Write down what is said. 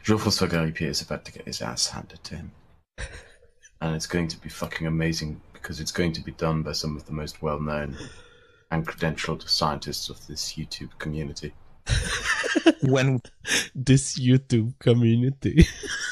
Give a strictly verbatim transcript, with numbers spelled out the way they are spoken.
Jean-François Garipier is about to get his ass handed to him. And it's going to be fucking amazing because it's going to be done by some of the most well-known and credentialed scientists of this YouTube community. When this YouTube community.